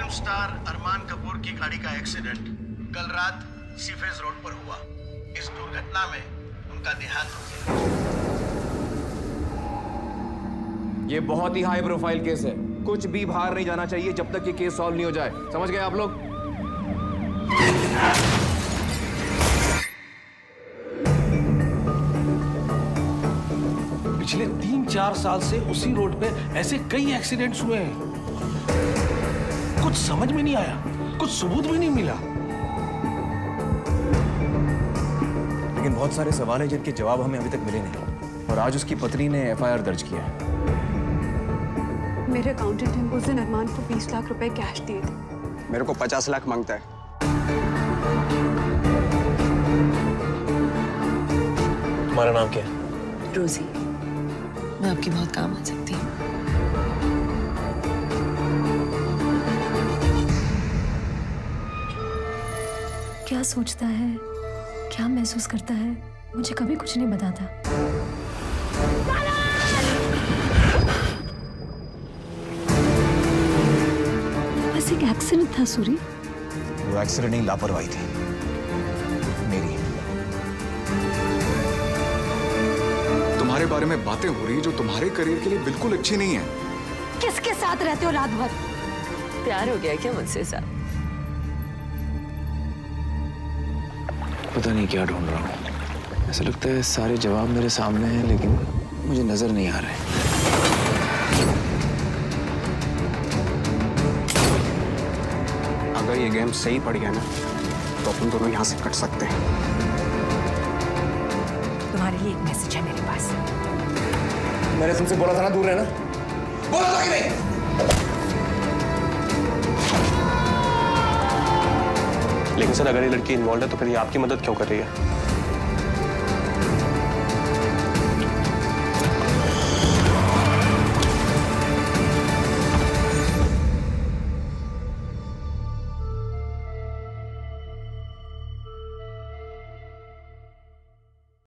Star अरमान कपूर की गाड़ी का एक्सीडेंट कल रात सीफेज रोड पर हुआ। इस दुर्घटना में उनका देहांत हो गया। ये बहुत ही हाई प्रोफाइल केस है, कुछ भी बाहर नहीं जाना चाहिए जब तक ये केस सॉल्व नहीं हो जाए। समझ गए आप लोग? पिछले 3-4 साल से उसी रोड पे ऐसे कई एक्सीडेंट्स हुए हैं। कुछ समझ में नहीं आया, कुछ सबूत भी नहीं मिला। लेकिन बहुत सारे सवाल हैं जिनके जवाब हमें अभी तक मिले नहीं, और आज उसकी पत्नी ने एफआईआर दर्ज किया है। मेरे अकाउंटेंट ने उस दिन अरमान को 20 लाख रुपए कैश दिए थे। मेरे को 50 लाख मांगता है। तुम्हारा नाम क्या है? रोजी, मैं आपकी बहुत काम आ सकती हूँ। क्या सोचता है, क्या महसूस करता है, मुझे कभी कुछ नहीं बताता। बस एक एक्सीडेंट था सूरी। वो एक्सीडेंट नहीं, लापरवाही थी मेरी। तुम्हारे बारे में बातें हो रही है जो तुम्हारे करियर के लिए बिल्कुल अच्छी नहीं है। किसके साथ रहते हो रात भर? प्यार हो गया क्या मुझसे साथ? पता नहीं क्या ढूंढ रहा हूँ। ऐसा लगता है सारे जवाब मेरे सामने हैं लेकिन मुझे नजर नहीं आ रहे। अगर ये गेम सही पड़ गया ना तो अपन दोनों यहाँ से कट सकते हैं। तुम्हारे लिए एक मैसेज है मेरे पास। मैंने तुमसे बोला था ना दूर रहना। बोला था कि नहीं? लेकिन सर अगर ये लड़की इन्वॉल्व है तो फिर ये आपकी मदद क्यों कर रही है?